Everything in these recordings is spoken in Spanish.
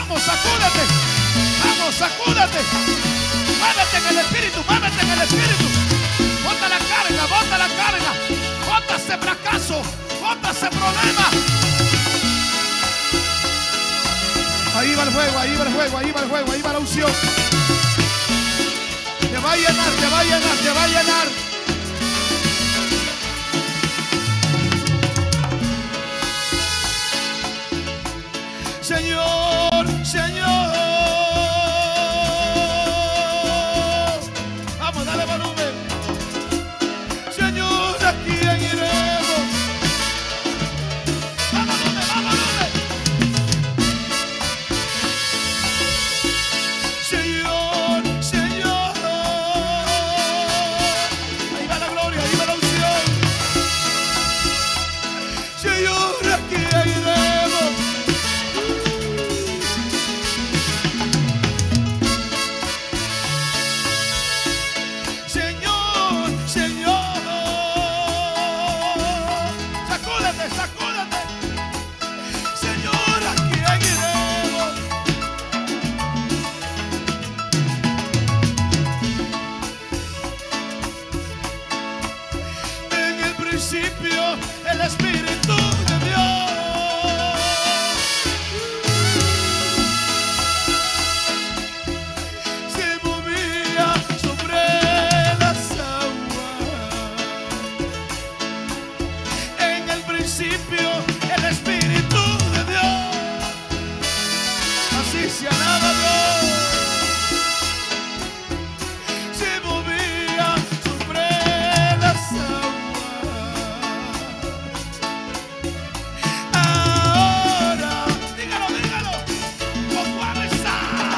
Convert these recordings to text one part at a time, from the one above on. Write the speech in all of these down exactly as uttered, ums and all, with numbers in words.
Vamos, sacúdete. Vamos, sacúdete. Muévete en el espíritu, muévete en el espíritu. Bota la carga, bota la carga. Bota ese fracaso, bota ese problema. Ahí va el juego, ahí va el juego, ahí va el juego, ahí va la unción. Te va a llenar, te va a llenar, te va a llenar. Señor, Señor. Vamos, dale volumen. Señor, ¿a quién iremos? Vamos, volumen, vamos, volumen. Señor, Señor. Ahí va la gloria, ahí va la unción. Señor, ¿a quién iremos? Sacúdate, Señor, ¿a quién iremos? En el principio, el Espíritu de Dios se movía sobre las aguas. En el principio, el Espíritu de Dios, así se alaba Dios, se movía sobre las aguas. Ahora, dígalo, dígalo, con fuerza.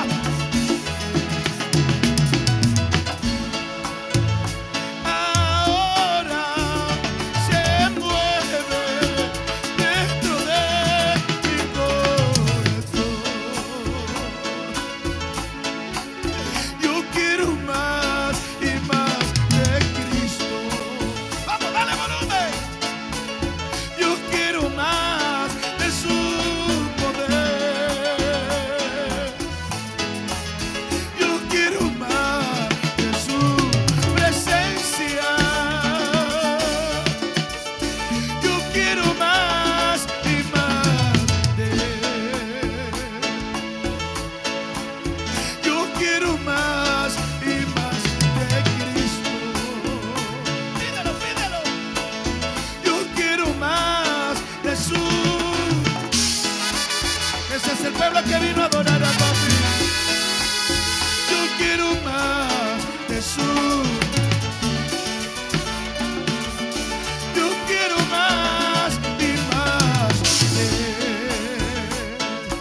Ahora se mueve dentro de mi corazón. Yo quiero más y más de Cristo. Vamos, dale volumen. Yo quiero más de su poder. Yo quiero más de su presencia. Yo quiero más y más de él. Yo quiero más y más de Cristo. Pídelo, pídelo. Yo quiero más de su. Ese es el pueblo que vino a adorar a papi. Yo quiero más de su. Yo quiero más y más de él.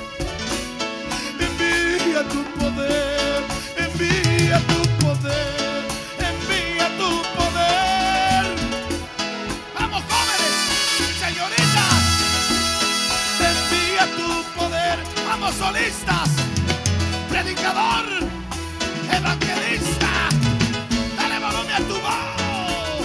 Envía tu poder, envía tu poder, envía tu poder. Vamos, jóvenes, señoritas, envía tu poder. Vamos, solistas, predicador, evangelista, dale volumen a tu voz.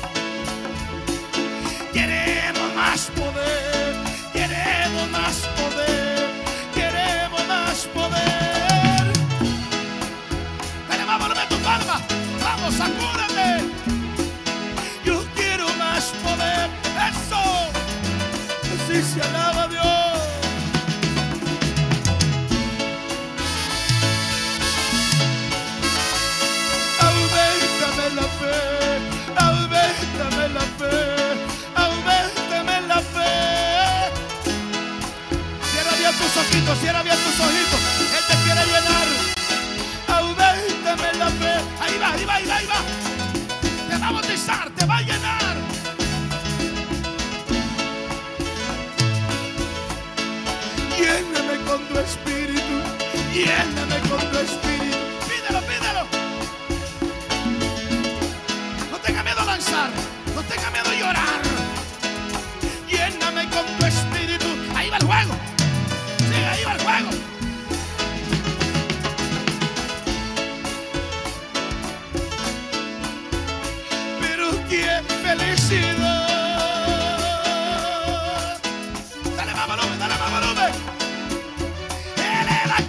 Queremos más poder, queremos más poder, queremos más poder. Dale más volumen a tu palma. Vamos, sacúdate. Yo quiero más poder. Eso. Así se alaba a Dios. Aumentame la fe, aumentame la fe, aumentame la fe. Cierra bien tus ojitos, cierra bien tus ojitos. Él te quiere llenar. Aumentame la fe. Ahí va, ahí va, ahí va, ahí va. Te va a bautizar, te va a llenar. Lléname con tu espíritu, lléname con tu espíritu. Pídelo, pídelo. No tenga miedo a lanzar, no tenga miedo a llorar. Lléname con tu espíritu. Ahí va el juego. Sí, ahí va el juego. Pero qué felicidad. Dale más volumen, dale más volumen. Él es la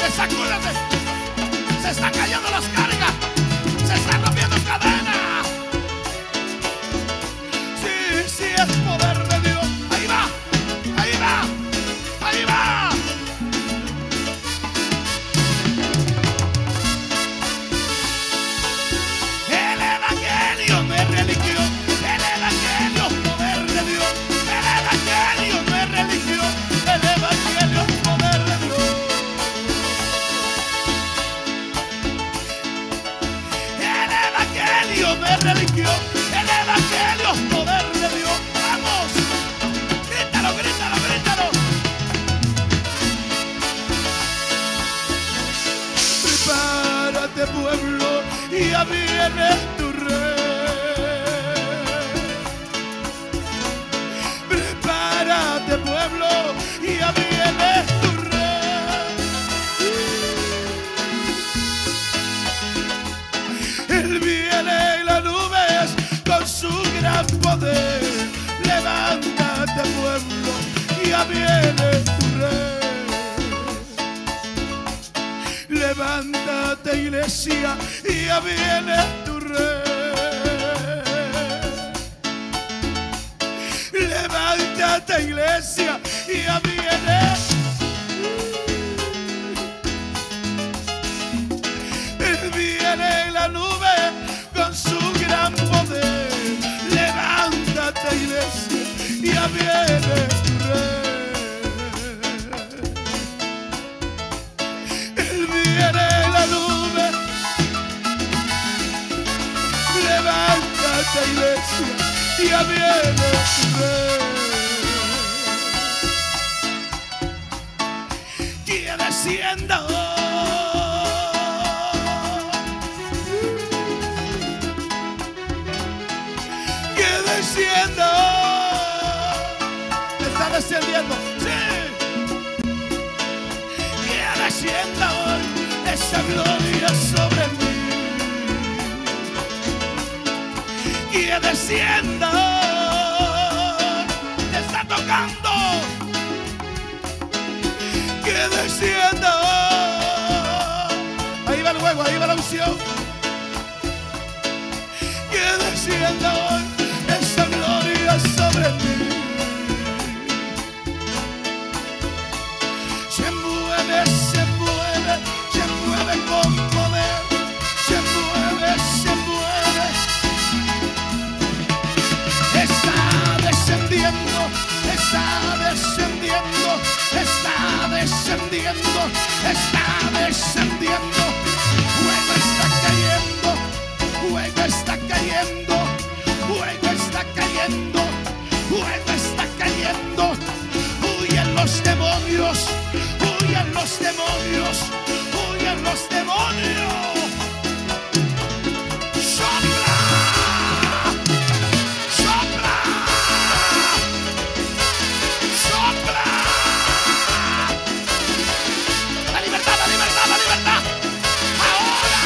sacúdete, sacúdete. Se están cayendo las cargas. Se están rompiendo cadenas. Sí, sí, es poder de Dios. Ahí va, ahí va, ahí va. El evangelio no es religión. El evangelio es poder de Dios. El evangelio no es religión. El evangelio es poder de Dios. El evangelio no es religión. El evangelio es poder de Dios. Vamos, grítalo, grítalo, grítalo. Prepárate, pueblo, y ya viene tu rey. Prepárate, pueblo, y ya viene tu rey. Él viene en las nubes con su gran poder. Levántate, pueblo, y ya viene tu rey. Levántate, iglesia, y ya viene tu rey. Levántate, iglesia, y ya viene. Él viene en la nube con su gran poder. Levántate, iglesia, y ya viene tu rey. Él viene en la nube. Levántate, iglesia, y ya viene tu rey. Que descienda hoy. Que descienda hoy. Está descendiendo, sí. Que descienda hoy esa gloria sobre mí. Que descienda hoy. Te está tocando. Que descienda hoy. Ahí va el fuego, ahí va la unción. Que descienda hoy esa gloria sobre mí. Se mueve, se mueve, se mueve con poder. Se mueve, se mueve. Está descendiendo, está descendiendo, está descendiendo, está descendiendo. Fuego está cayendo, fuego está cayendo, fuego está cayendo, fuego está cayendo. Huyen los demonios, huyen los demonios, huyen los demonios. Sopla, sopla, sopla. La libertad, la libertad, la libertad. Ahora.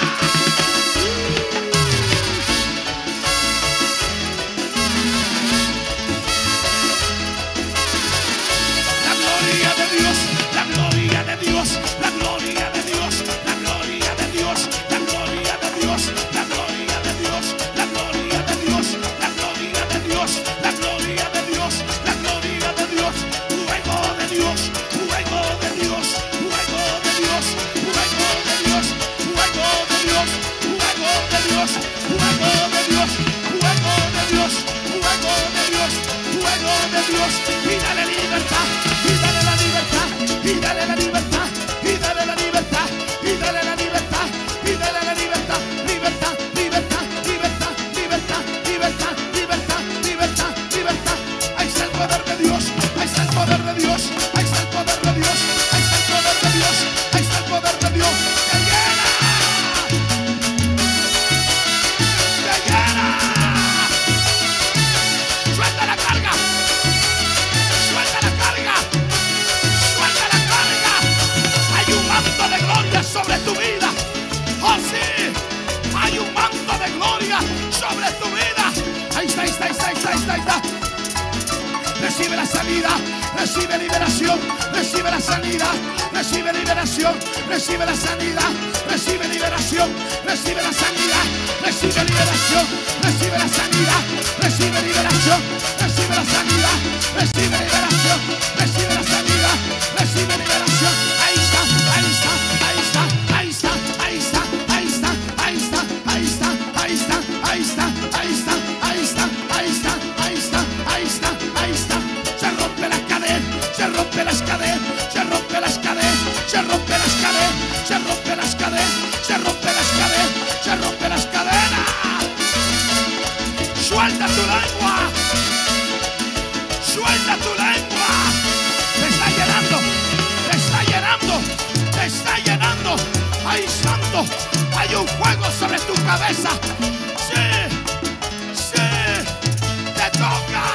La gloria de Dios, la gloria de Dios, la gloria de Dios, la gloria de Dios, la gloria de Dios, la gloria de Dios, la gloria de Dios, la gloria de Dios, la gloria de Dios, la gloria de Dios, fuego de Dios, fuego de Dios, fuego de Dios, fuego de Dios, fuego de Dios, fuego de Dios, fuego de Dios, fuego de Dios, fuego de Dios, fuego de Dios, y dale libertad, y dale la libertad, y dale la libertad, y recibe la sanidad, recibe liberación, recibe la sanidad, recibe liberación, recibe la sanidad, recibe liberación, recibe la sanidad, recibe liberación, recibe la sanidad, recibe liberación, recibe la sanidad, recibe liberación, recibe la sanidad, recibe liberación. Ahí está, ahí está, ahí está, ahí está, ahí está, ahí está, ahí está, ahí está, ahí está, ahí está, ahí está, ahí está, ahí está, ahí está, ahí está, ahí está. Se rompe las cadenas, se rompe las cadenas, se rompe las cadenas, se rompe las cadenas, se rompe las cadenas, se rompe las cadenas, se rompe las cadenas. Suelta tu lengua, suelta tu lengua. Te está llenando, te está llenando, te está llenando. Ay, santo, hay un fuego sobre tu cabeza. Sí, sí, te toca.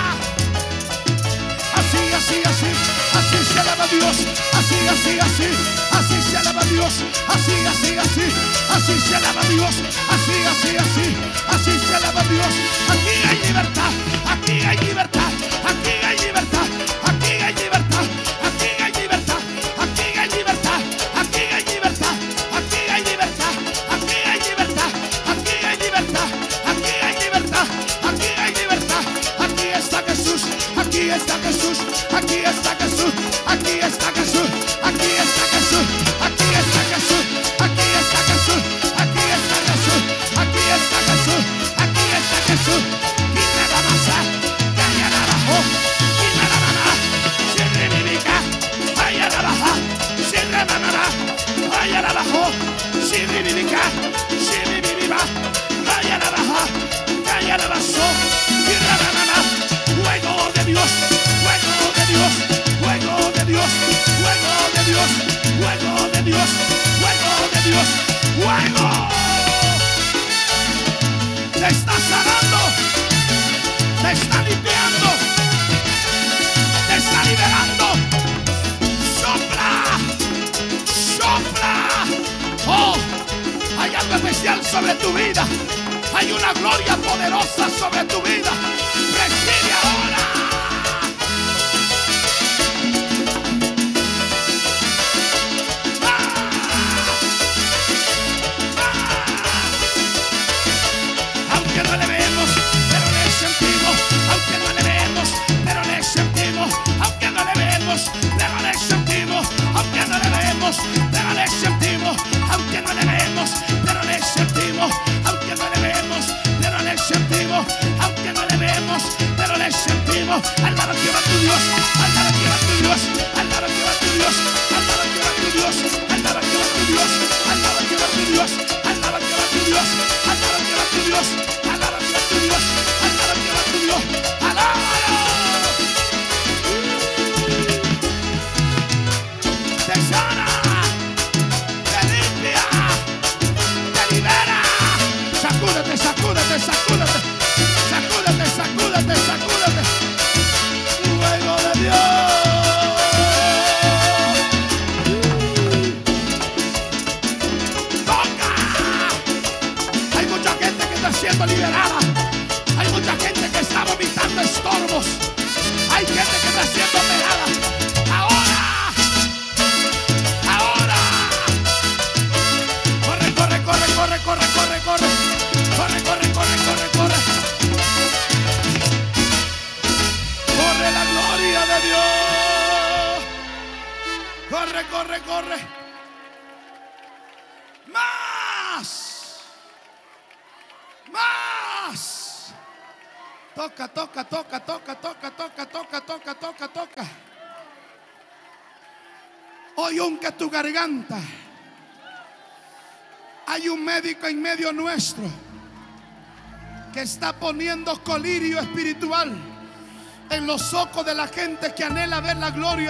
Así, así, así, así se alaba Dios. Así, así, así, así se alaba Dios. Así, así, así, así se alaba Dios. Así, así, así, así se alaba Dios. Aquí hay libertad, aquí hay libertad, aquí hay libertad, aquí hay libertad, aquí hay libertad, aquí hay libertad, aquí hay libertad, aquí hay libertad, aquí hay libertad, aquí hay libertad, aquí hay libertad, aquí hay libertad. Aquí está Jesús, aquí está Jesús, aquí está Jesús, aquí está Jesús, aquí está Jesús, aquí está Jesús, aquí está Jesús, aquí está Jesús, aquí está Jesús, aquí está Jesús. Y nada más, calla abajo, y nada más, si revivica, vaya abajo, si remanará, vaya abajo, si revivica, si reviviva, vaya abajo, calla abajo, y remanará. Fuego de Dios, fuego de Dios, fuego de Dios, fuego de Dios, fuego de Dios, fuego de Dios, fuego. Te está sanando, te está limpiando, te está liberando. Sopla, sopla. Oh, hay algo especial sobre tu vida. Hay una gloria poderosa sobre tu vida. Recibe ahora. Aunque no le vemos, pero le sentimos. Aunque no le vemos, pero le sentimos. Aunque no le vemos, pero le sentimos. Aunque no le vemos, pero le sentimos. Aunque no le vemos, pero le sentimos. Aunque no le vemos, pero le sentimos. Aunque no le vemos, pero le sentimos. Alaba que va tu Dios, alaba que va tu Dios, alaba que va tu Dios, alaba que va tu Dios, alaba que va tu Dios, alaba que va tu Dios, alaba que va tu Dios, alaba que va tu Dios, alaba que va tu Dios, alaba que va tu Dios, alábalo. Te sana, te limpia, te libera. Sacúdete, sacúdete, sacúdete, sacúdete, sacúdete, sacúdete. Fuego de Dios. Toca. Hay mucha gente que está siendo liberada. Hay mucha gente que está vomitando estorbos. Hay gente que está siendo operada. Ahora, ahora. Corre, corre, corre, corre, corre, corre, corre. Corre, corre, corre, corre, corre. Corre la gloria de Dios. Corre, corre, corre. Más. Más. Toca, toca, toca, toca, toca, toca, toca, toca, toca, toca. Hoy unge tu garganta. Hay un médico en medio nuestro que está poniendo colirio espiritual en los ojos de la gente que anhela ver la gloria